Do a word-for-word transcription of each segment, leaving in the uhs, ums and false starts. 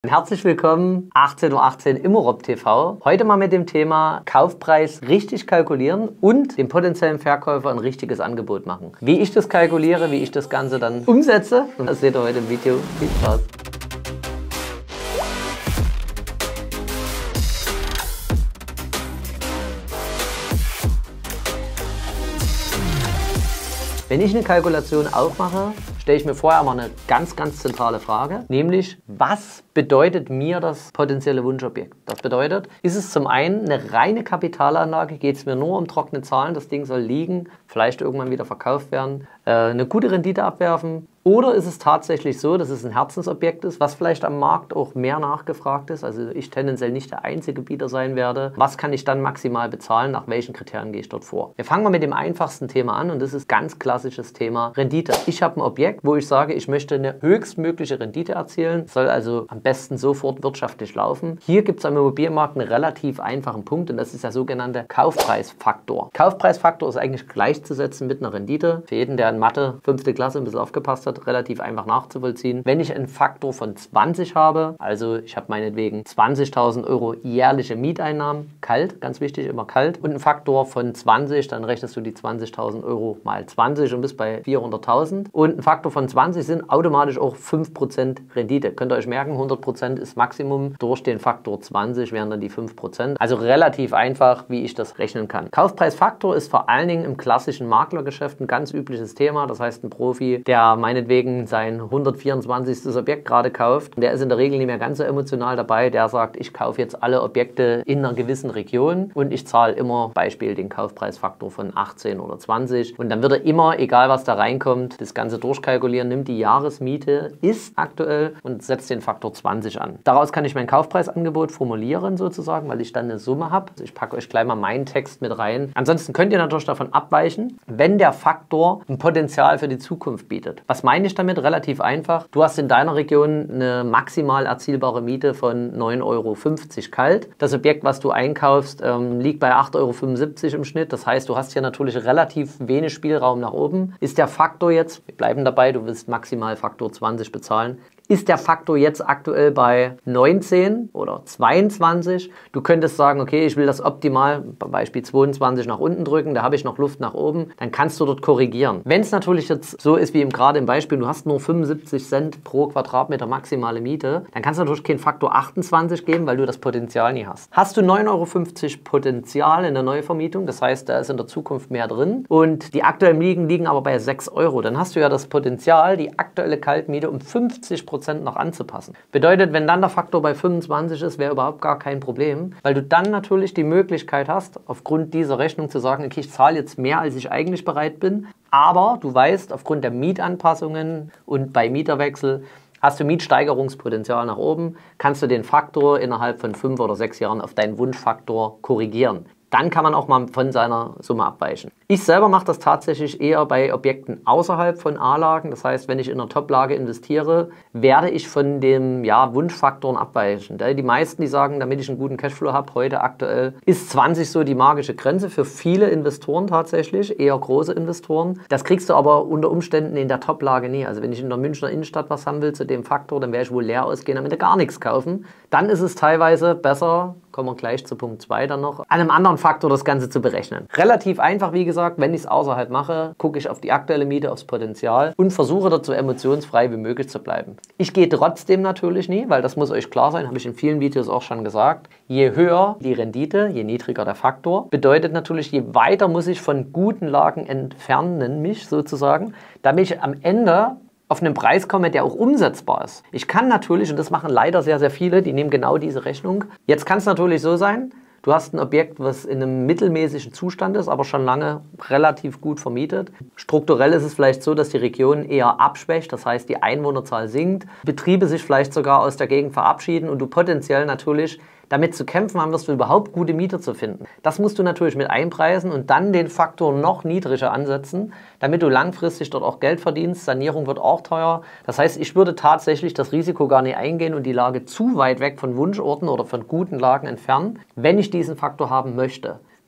Herzlich willkommen, achtzehn Uhr achtzehn Immorob T V. Heute mal mit dem Thema Kaufpreis richtig kalkulieren und dem potenziellen Verkäufer ein richtiges Angebot machen. Wie ich das kalkuliere, wie ich das Ganze dann umsetze, das seht ihr heute im Video. Viel Spaß! Wenn ich eine Kalkulation aufmache, stelle ich mir vorher mal eine ganz, ganz zentrale Frage, nämlich, was bedeutet mir das potenzielle Wunschobjekt? Das bedeutet, ist es zum einen eine reine Kapitalanlage, geht es mir nur um trockene Zahlen, das Ding soll liegen, vielleicht irgendwann wieder verkauft werden, äh, eine gute Rendite abwerfen? Oder ist es tatsächlich so, dass es ein Herzensobjekt ist, was vielleicht am Markt auch mehr nachgefragt ist, also ich tendenziell nicht der einzige Bieter sein werde? Was kann ich dann maximal bezahlen? Nach welchen Kriterien gehe ich dort vor? Wir fangen mal mit dem einfachsten Thema an und das ist ganz klassisches Thema Rendite. Ich habe ein Objekt, wo ich sage, ich möchte eine höchstmögliche Rendite erzielen, soll also am besten sofort wirtschaftlich laufen. Hier gibt es am Immobilienmarkt einen relativ einfachen Punkt und das ist der sogenannte Kaufpreisfaktor. Kaufpreisfaktor ist eigentlich gleichzusetzen mit einer Rendite. Für jeden, der in Mathe fünfte Klasse ein bisschen aufgepasst hat, relativ einfach nachzuvollziehen. Wenn ich einen Faktor von zwanzig habe, also ich habe meinetwegen zwanzigtausend Euro jährliche Mieteinnahmen, kalt, ganz wichtig, immer kalt, und einen Faktor von zwanzig, dann rechnest du die zwanzigtausend Euro mal zwanzig und bist bei vierhunderttausend. Und ein Faktor von zwanzig sind automatisch auch fünf Prozent Rendite. Könnt ihr euch merken, hundert Prozent ist Maximum, durch den Faktor zwanzig wären dann die fünf Prozent. Also relativ einfach, wie ich das rechnen kann. Kaufpreisfaktor ist vor allen Dingen im klassischen Maklergeschäft ein ganz übliches Thema. Das heißt, ein Profi, der meine meinetwegen sein hundertvierundzwanzigstes Objekt gerade kauft. Der ist in der Regel nicht mehr ganz so emotional dabei. Der sagt, ich kaufe jetzt alle Objekte in einer gewissen Region und ich zahle immer, Beispiel, den Kaufpreisfaktor von achtzehn oder zwanzig. Und dann wird er immer, egal was da reinkommt, das Ganze durchkalkulieren, nimmt die Jahresmiete, ist aktuell und setzt den Faktor zwanzig an. Daraus kann ich mein Kaufpreisangebot formulieren sozusagen, weil ich dann eine Summe habe. Also ich packe euch gleich mal meinen Text mit rein. Ansonsten könnt ihr natürlich davon abweichen, wenn der Faktor ein Potenzial für die Zukunft bietet. Was meine ich damit? Relativ einfach. Du hast in deiner Region eine maximal erzielbare Miete von neun Euro fünfzig kalt. Das Objekt, was du einkaufst, ähm, liegt bei acht Euro fünfundsiebzig im Schnitt. Das heißt, du hast hier natürlich relativ wenig Spielraum nach oben. Ist der Faktor jetzt, wir bleiben dabei, du willst maximal Faktor zwanzig bezahlen, ist der Faktor jetzt aktuell bei neunzehn oder zweiundzwanzig? Du könntest sagen, okay, ich will das optimal, Beispiel zweiundzwanzig, nach unten drücken, da habe ich noch Luft nach oben, dann kannst du dort korrigieren. Wenn es natürlich jetzt so ist wie gerade im Beispiel, du hast nur fünfundsiebzig Cent pro Quadratmeter maximale Miete, dann kannst du natürlich keinen Faktor achtundzwanzig geben, weil du das Potenzial nie hast. Hast du neun Euro fünfzig Potenzial in der Neuvermietung, das heißt, da ist in der Zukunft mehr drin und die aktuellen Mieten liegen aber bei sechs Euro, dann hast du ja das Potenzial, die aktuelle Kaltmiete um fünfzig Prozent noch anzupassen. Bedeutet, wenn dann der Faktor bei fünfundzwanzig ist, wäre überhaupt gar kein Problem, weil du dann natürlich die Möglichkeit hast, aufgrund dieser Rechnung zu sagen, okay, ich zahle jetzt mehr, als ich eigentlich bereit bin, aber du weißt, aufgrund der Mietanpassungen und bei Mieterwechsel hast du Mietsteigerungspotenzial nach oben, kannst du den Faktor innerhalb von fünf oder sechs Jahren auf deinen Wunschfaktor korrigieren. Dann kann man auch mal von seiner Summe abweichen. Ich selber mache das tatsächlich eher bei Objekten außerhalb von A-Lagen. Das heißt, wenn ich in einer Top-Lage investiere, werde ich von dem ja, Wunschfaktoren abweichen. Die meisten, die sagen, damit ich einen guten Cashflow habe, heute aktuell, ist zwanzig so die magische Grenze für viele Investoren tatsächlich, eher große Investoren. Das kriegst du aber unter Umständen in der Top-Lage nie. Also wenn ich in der Münchner Innenstadt was haben will zu dem Faktor, dann werde ich wohl leer ausgehen, damit gar nichts kaufen. Dann ist es teilweise besser, kommen wir gleich zu Punkt zwei dann noch, an einem anderen Faktor das Ganze zu berechnen. Relativ einfach, wie gesagt, wenn ich es außerhalb mache, gucke ich auf die aktuelle Miete, aufs Potenzial und versuche dort so emotionsfrei wie möglich zu bleiben. Ich gehe trotzdem natürlich nie, weil das muss euch klar sein, habe ich in vielen Videos auch schon gesagt, je höher die Rendite, je niedriger der Faktor, bedeutet natürlich, je weiter muss ich von guten Lagen entfernen, mich sozusagen, damit ich am Ende auf einen Preis komme, der auch umsetzbar ist. Ich kann natürlich, und das machen leider sehr, sehr viele, die nehmen genau diese Rechnung. Jetzt kann es natürlich so sein, du hast ein Objekt, was in einem mittelmäßigen Zustand ist, aber schon lange relativ gut vermietet. Strukturell ist es vielleicht so, dass die Region eher abschwächt, das heißt die Einwohnerzahl sinkt, Betriebe sich vielleicht sogar aus der Gegend verabschieden und du potenziell natürlich damit zu kämpfen haben wirst, du überhaupt gute Mieter zu finden. Das musst du natürlich mit einpreisen und dann den Faktor noch niedriger ansetzen, damit du langfristig dort auch Geld verdienst. Sanierung wird auch teuer. Das heißt, ich würde tatsächlich das Risiko gar nicht eingehen und die Lage zu weit weg von Wunschorten oder von guten Lagen entfernen, wenn ich diesen Faktor haben möchte.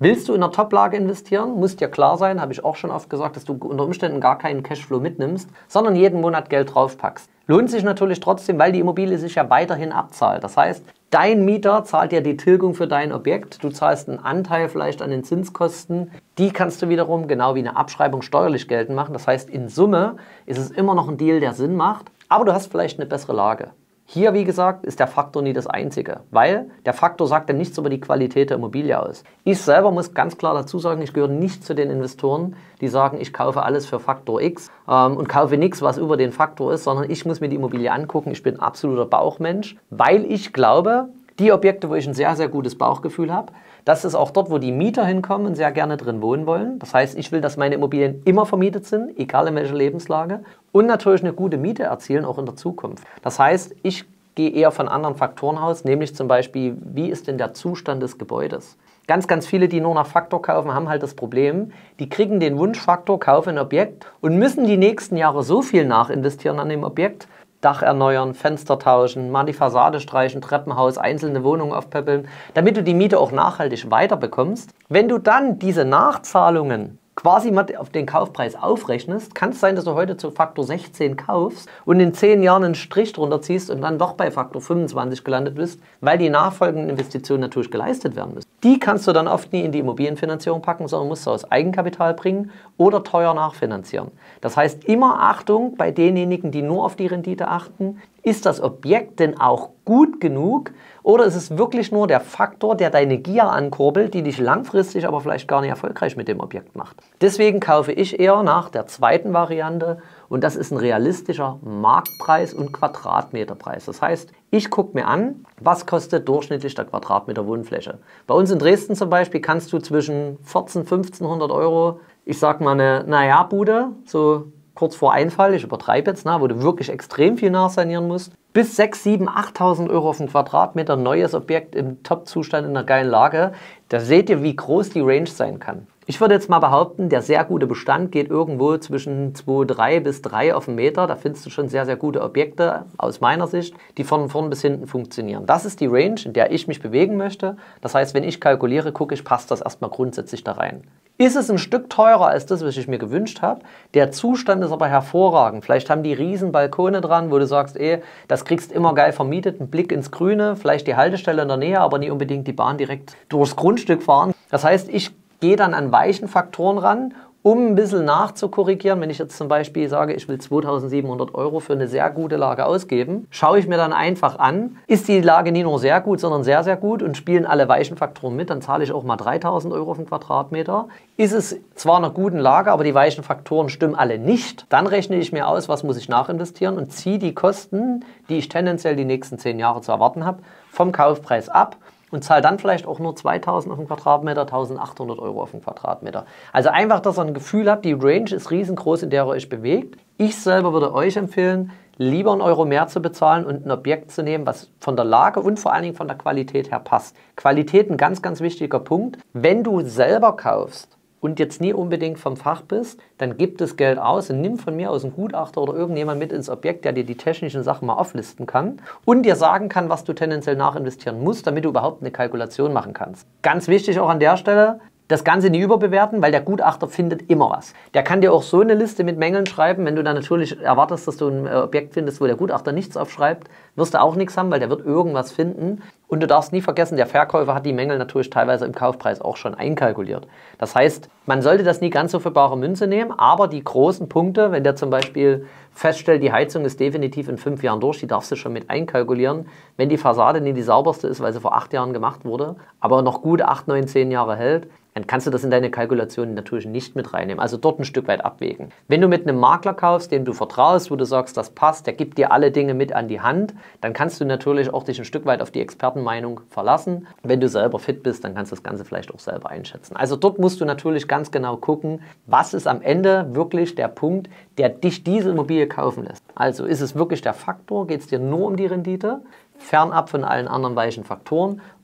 Willst du in einer Top-Lage investieren, muss dir klar sein, habe ich auch schon oft gesagt, dass du unter Umständen gar keinen Cashflow mitnimmst, sondern jeden Monat Geld draufpackst. Lohnt sich natürlich trotzdem, weil die Immobilie sich ja weiterhin abzahlt. Das heißt, dein Mieter zahlt dir die Tilgung für dein Objekt, du zahlst einen Anteil vielleicht an den Zinskosten, die kannst du wiederum genau wie eine Abschreibung steuerlich geltend machen. Das heißt, in Summe ist es immer noch ein Deal, der Sinn macht, aber du hast vielleicht eine bessere Lage. Hier, wie gesagt, ist der Faktor nie das Einzige, weil der Faktor sagt ja nichts über die Qualität der Immobilie aus. Ich selber muss ganz klar dazu sagen, ich gehöre nicht zu den Investoren, die sagen, ich kaufe alles für Faktor X ähm, und kaufe nichts, was über den Faktor ist, sondern ich muss mir die Immobilie angucken. Ich bin ein absoluter Bauchmensch, weil ich glaube, die Objekte, wo ich ein sehr, sehr gutes Bauchgefühl habe, das ist auch dort, wo die Mieter hinkommen und sehr gerne drin wohnen wollen. Das heißt, ich will, dass meine Immobilien immer vermietet sind, egal in welcher Lebenslage. Und natürlich eine gute Miete erzielen, auch in der Zukunft. Das heißt, ich gehe eher von anderen Faktoren aus, nämlich zum Beispiel, wie ist denn der Zustand des Gebäudes? Ganz, ganz viele, die nur nach Faktor kaufen, haben halt das Problem, die kriegen den Wunschfaktor, kaufen ein Objekt und müssen die nächsten Jahre so viel nachinvestieren an dem Objekt, Dach erneuern, Fenster tauschen, mal die Fassade streichen, Treppenhaus, einzelne Wohnungen aufpäppeln, damit du die Miete auch nachhaltig weiterbekommst. Wenn du dann diese Nachzahlungen quasi mal auf den Kaufpreis aufrechnest, kann es sein, dass du heute zu Faktor sechzehn kaufst und in zehn Jahren einen Strich drunter ziehst und dann doch bei Faktor fünfundzwanzig gelandet bist, weil die nachfolgenden Investitionen natürlich geleistet werden müssen. Die kannst du dann oft nie in die Immobilienfinanzierung packen, sondern musst du aus Eigenkapital bringen oder teuer nachfinanzieren. Das heißt, immer Achtung bei denjenigen, die nur auf die Rendite achten. Ist das Objekt denn auch gut genug oder ist es wirklich nur der Faktor, der deine Gier ankurbelt, die dich langfristig aber vielleicht gar nicht erfolgreich mit dem Objekt macht? Deswegen kaufe ich eher nach der zweiten Variante und das ist ein realistischer Marktpreis und Quadratmeterpreis. Das heißt, ich gucke mir an, was kostet durchschnittlich der Quadratmeter Wohnfläche. Bei uns in Dresden zum Beispiel kannst du zwischen vierzehnhundert, fünfzehnhundert Euro, ich sag mal eine Naja-Bude, so kurz vor Einfall, ich übertreibe jetzt, na, wo du wirklich extrem viel nachsanieren musst, bis sechstausend, siebentausend, achttausend Euro auf den Quadratmeter, neues Objekt im Top-Zustand in einer geilen Lage. Da seht ihr, wie groß die Range sein kann. Ich würde jetzt mal behaupten, der sehr gute Bestand geht irgendwo zwischen zwei Komma drei bis drei auf den Meter. Da findest du schon sehr, sehr gute Objekte aus meiner Sicht, die von vorn bis hinten funktionieren. Das ist die Range, in der ich mich bewegen möchte. Das heißt, wenn ich kalkuliere, gucke ich, passt das erstmal grundsätzlich da rein. Ist es ein Stück teurer als das, was ich mir gewünscht habe? Der Zustand ist aber hervorragend. Vielleicht haben die riesen Balkone dran, wo du sagst, ey, das kriegst immer geil vermietet, einen Blick ins Grüne, vielleicht die Haltestelle in der Nähe, aber nicht unbedingt die Bahn direkt durchs Grundstück fahren. Das heißt, ich gehe dann an weichen Faktoren ran, um ein bisschen nachzukorrigieren. Wenn ich jetzt zum Beispiel sage, ich will zweitausendsiebenhundert Euro für eine sehr gute Lage ausgeben, schaue ich mir dann einfach an, ist die Lage nicht nur sehr gut, sondern sehr, sehr gut und spielen alle weichen Faktoren mit, dann zahle ich auch mal dreitausend Euro auf den Quadratmeter. Ist es zwar in einer guten Lage, aber die weichen Faktoren stimmen alle nicht, dann rechne ich mir aus, was muss ich nachinvestieren und ziehe die Kosten, die ich tendenziell die nächsten zehn Jahre zu erwarten habe, vom Kaufpreis ab. Und zahle dann vielleicht auch nur zweitausend auf den Quadratmeter, eintausendachthundert Euro auf den Quadratmeter. Also einfach, dass ihr ein Gefühl habt, die Range ist riesengroß, in der ihr euch bewegt. Ich selber würde euch empfehlen, lieber einen Euro mehr zu bezahlen und ein Objekt zu nehmen, was von der Lage und vor allen Dingen von der Qualität her passt. Qualität ein ganz, ganz wichtiger Punkt. Wenn du selber kaufst und jetzt nie unbedingt vom Fach bist, dann gib das Geld aus und nimm von mir aus einen Gutachter oder irgendjemand mit ins Objekt, der dir die technischen Sachen mal auflisten kann und dir sagen kann, was du tendenziell nachinvestieren musst, damit du überhaupt eine Kalkulation machen kannst. Ganz wichtig auch an der Stelle, das Ganze nie überbewerten, weil der Gutachter findet immer was. Der kann dir auch so eine Liste mit Mängeln schreiben, wenn du dann natürlich erwartest, dass du ein Objekt findest, wo der Gutachter nichts aufschreibt, wirst du auch nichts haben, weil der wird irgendwas finden. Und du darfst nie vergessen, der Verkäufer hat die Mängel natürlich teilweise im Kaufpreis auch schon einkalkuliert. Das heißt, man sollte das nie ganz so für bare Münze nehmen, aber die großen Punkte, wenn der zum Beispiel feststellt, die Heizung ist definitiv in fünf Jahren durch, die darfst du schon mit einkalkulieren. Wenn die Fassade nie die sauberste ist, weil sie vor acht Jahren gemacht wurde, aber noch gut acht, neun, zehn Jahre hält, dann kannst du das in deine Kalkulation natürlich nicht mit reinnehmen. Also dort ein Stück weit abwägen. Wenn du mit einem Makler kaufst, dem du vertraust, wo du sagst, das passt, der gibt dir alle Dinge mit an die Hand, dann kannst du natürlich auch dich ein Stück weit auf die Expertenmeinung verlassen. Wenn du selber fit bist, dann kannst du das Ganze vielleicht auch selber einschätzen. Also dort musst du natürlich ganz genau gucken, was ist am Ende wirklich der Punkt, der dich diese Immobilie kaufen lässt. Also ist es wirklich der Faktor, geht es dir nur um die Rendite, fernab von allen anderen weichen Faktoren,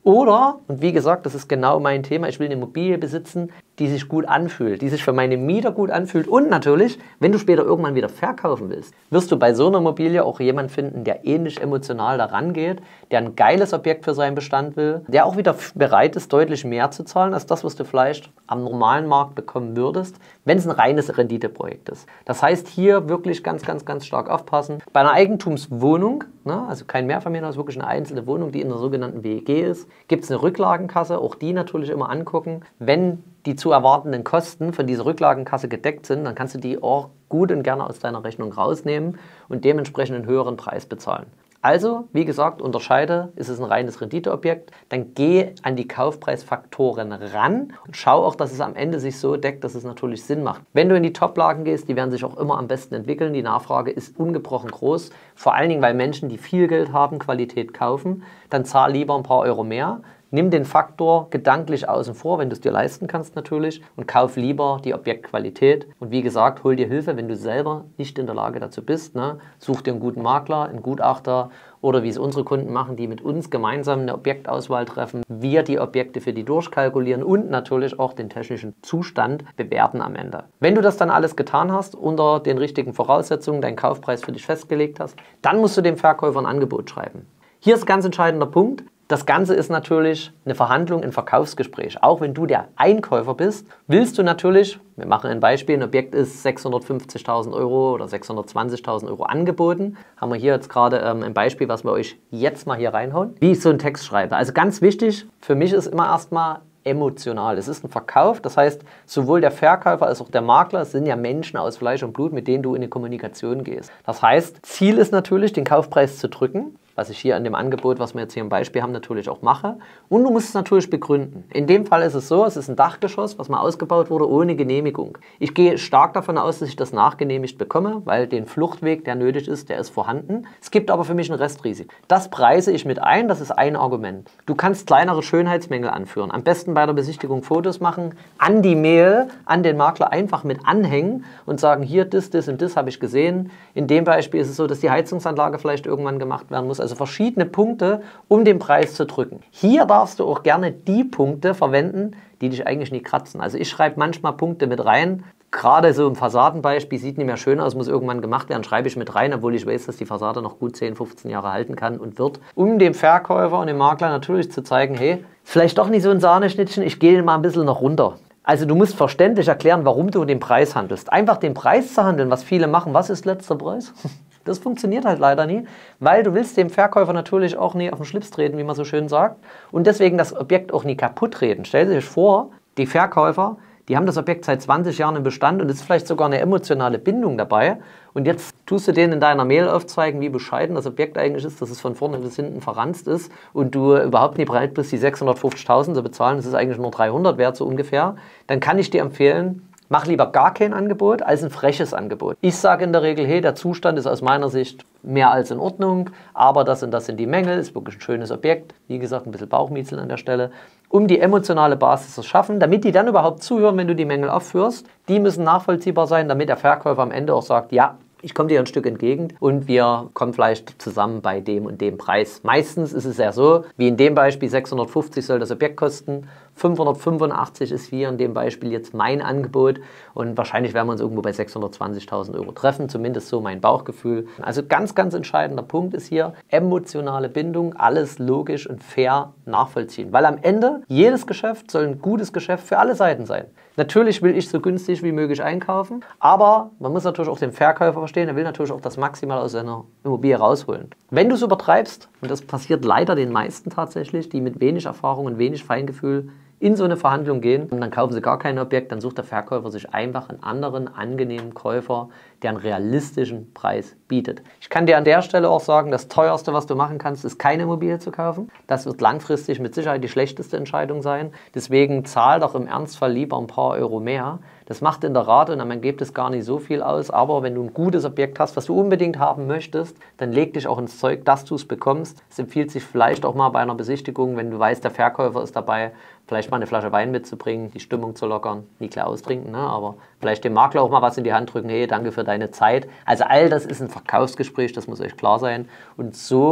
Oder, und wie gesagt, das ist genau mein Thema, ich will eine Immobilie besitzen, die sich gut anfühlt, die sich für meine Mieter gut anfühlt. Und natürlich, wenn du später irgendwann wieder verkaufen willst, wirst du bei so einer Immobilie auch jemanden finden, der ähnlich emotional daran geht, der ein geiles Objekt für seinen Bestand will, der auch wieder bereit ist, deutlich mehr zu zahlen, als das, was du vielleicht am normalen Markt bekommen würdest, wenn es ein reines Renditeprojekt ist. Das heißt, hier wirklich ganz, ganz, ganz stark aufpassen. Bei einer Eigentumswohnung, ne, also kein Mehrfamilienhaus, wirklich eine einzelne Wohnung, die in der sogenannten W E G ist, gibt es eine Rücklagenkasse, auch die natürlich immer angucken. Wenn die zu erwartenden Kosten von dieser Rücklagenkasse gedeckt sind, dann kannst du die auch gut und gerne aus deiner Rechnung rausnehmen und dementsprechend einen höheren Preis bezahlen. Also, wie gesagt, unterscheide, ist es ein reines Renditeobjekt, dann geh an die Kaufpreisfaktoren ran und schau auch, dass es am Ende sich so deckt, dass es natürlich Sinn macht. Wenn du in die Top-Lagen gehst, die werden sich auch immer am besten entwickeln, die Nachfrage ist ungebrochen groß, vor allen Dingen, weil Menschen, die viel Geld haben, Qualität kaufen, dann zahl lieber ein paar Euro mehr. Nimm den Faktor gedanklich außen vor, wenn du es dir leisten kannst natürlich, und kauf lieber die Objektqualität. Und wie gesagt, hol dir Hilfe, wenn du selber nicht in der Lage dazu bist. Ne? Such dir einen guten Makler, einen Gutachter oder wie es unsere Kunden machen, die mit uns gemeinsam eine Objektauswahl treffen, wir die Objekte für die durchkalkulieren und natürlich auch den technischen Zustand bewerten am Ende. Wenn du das dann alles getan hast, unter den richtigen Voraussetzungen, deinen Kaufpreis für dich festgelegt hast, dann musst du dem Verkäufer ein Angebot schreiben. Hier ist ein ganz entscheidender Punkt. Das Ganze ist natürlich eine Verhandlung, ein Verkaufsgespräch. Auch wenn du der Einkäufer bist, willst du natürlich, wir machen ein Beispiel, ein Objekt ist sechshundertfünfzigtausend Euro oder sechshundertzwanzigtausend Euro angeboten. Haben wir hier jetzt gerade ähm, ein Beispiel, was wir euch jetzt mal hier reinhauen, wie ich so einen Text schreibe. Also ganz wichtig, für mich ist immer erstmal emotional. Es ist ein Verkauf, das heißt, sowohl der Verkäufer als auch der Makler sind ja Menschen aus Fleisch und Blut, mit denen du in die Kommunikation gehst. Das heißt, Ziel ist natürlich, den Kaufpreis zu drücken, was ich hier an dem Angebot, was wir jetzt hier im Beispiel haben, natürlich auch mache. Und du musst es natürlich begründen. In dem Fall ist es so, es ist ein Dachgeschoss, was mal ausgebaut wurde ohne Genehmigung. Ich gehe stark davon aus, dass ich das nachgenehmigt bekomme, weil den Fluchtweg, der nötig ist, der ist vorhanden. Es gibt aber für mich ein Restrisiko. Das preise ich mit ein, das ist ein Argument. Du kannst kleinere Schönheitsmängel anführen. Am besten bei der Besichtigung Fotos machen, an die Mail, an den Makler einfach mit anhängen und sagen, hier, das, das und das habe ich gesehen. In dem Beispiel ist es so, dass die Heizungsanlage vielleicht irgendwann gemacht werden muss. Also verschiedene Punkte, um den Preis zu drücken. Hier darfst du auch gerne die Punkte verwenden, die dich eigentlich nie kratzen. Also ich schreibe manchmal Punkte mit rein, gerade so im Fassadenbeispiel, sieht nicht mehr schön aus, muss irgendwann gemacht werden, schreibe ich mit rein, obwohl ich weiß, dass die Fassade noch gut zehn, fünfzehn Jahre halten kann und wird, um dem Verkäufer und dem Makler natürlich zu zeigen, hey, vielleicht doch nicht so ein Sahneschnittchen, ich gehe mal ein bisschen noch runter. Also du musst verständlich erklären, warum du den Preis handelst. Einfach den Preis zu handeln, was viele machen, was ist letzter Preis? Das funktioniert halt leider nie, weil du willst dem Verkäufer natürlich auch nie auf den Schlips treten, wie man so schön sagt, und deswegen das Objekt auch nie kaputt reden. Stell dir vor, die Verkäufer, die haben das Objekt seit zwanzig Jahren im Bestand und es ist vielleicht sogar eine emotionale Bindung dabei und jetzt tust du denen in deiner Mail aufzeigen, wie bescheiden das Objekt eigentlich ist, dass es von vorne bis hinten verranzt ist und du überhaupt nicht bereit bist, die sechshundertfünfzigtausend zu bezahlen, das ist eigentlich nur dreihundert wert so ungefähr, dann kann ich dir empfehlen, mach lieber gar kein Angebot als ein freches Angebot. Ich sage in der Regel, hey, der Zustand ist aus meiner Sicht mehr als in Ordnung, aber das und das sind die Mängel, ist wirklich ein schönes Objekt. Wie gesagt, ein bisschen Bauchmiezeln an der Stelle. Um die emotionale Basis zu schaffen, damit die dann überhaupt zuhören, wenn du die Mängel aufführst. Die müssen nachvollziehbar sein, damit der Verkäufer am Ende auch sagt, ja, ich komme dir ein Stück entgegen und wir kommen vielleicht zusammen bei dem und dem Preis. Meistens ist es ja so, wie in dem Beispiel sechshundertfünfzig soll das Objekt kosten, fünfhundertfünfundachtzig ist hier in dem Beispiel jetzt mein Angebot und wahrscheinlich werden wir uns irgendwo bei sechshundertzwanzigtausend Euro treffen, zumindest so mein Bauchgefühl. Also ganz, ganz entscheidender Punkt ist hier emotionale Bindung, alles logisch und fair nachvollziehen, weil am Ende jedes Geschäft soll ein gutes Geschäft für alle Seiten sein. Natürlich will ich so günstig wie möglich einkaufen, aber man muss natürlich auch den Verkäufer verstehen, er will natürlich auch das Maximal aus seiner Immobilie rausholen. Wenn du es übertreibst, und das passiert leider den meisten tatsächlich, die mit wenig Erfahrung und wenig Feingefühl in so eine Verhandlung gehen und dann kaufen sie gar kein Objekt, dann sucht der Verkäufer sich einfach einen anderen, angenehmen Käufer, der einen realistischen Preis bietet. Ich kann dir an der Stelle auch sagen, das teuerste, was du machen kannst, ist keine Immobilie zu kaufen. Das wird langfristig mit Sicherheit die schlechteste Entscheidung sein. Deswegen zahl doch im Ernstfall lieber ein paar Euro mehr. Das macht in der Rate und am Ergebnis gar nicht so viel aus, aber wenn du ein gutes Objekt hast, was du unbedingt haben möchtest, dann leg dich auch ins Zeug, dass du es bekommst. Es empfiehlt sich vielleicht auch mal bei einer Besichtigung, wenn du weißt, der Verkäufer ist dabei, vielleicht mal eine Flasche Wein mitzubringen, die Stimmung zu lockern, nicht klar austrinken, ne? Aber vielleicht dem Makler auch mal was in die Hand drücken, hey, danke für deine Zeit. Also all das ist ein Verkaufsgespräch, das muss euch klar sein und so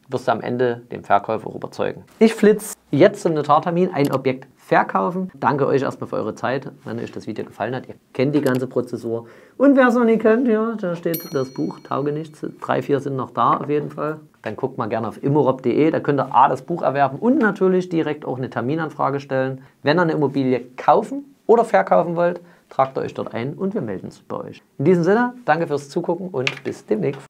wirst du am Ende den Verkäufer auch überzeugen. Ich flitze jetzt zum Notartermin ein Objekt verkaufen. Danke euch erstmal für eure Zeit, wenn euch das Video gefallen hat. Ihr kennt die ganze Prozessur. Und wer es noch nicht kennt, ja, da steht das Buch Taugenichts. Drei, vier sind noch da auf jeden Fall. Dann guckt mal gerne auf immorob punkt de. Da könnt ihr A, das Buch erwerben und natürlich direkt auch eine Terminanfrage stellen. Wenn ihr eine Immobilie kaufen oder verkaufen wollt, tragt ihr euch dort ein und wir melden uns bei euch. In diesem Sinne, danke fürs Zugucken und bis demnächst.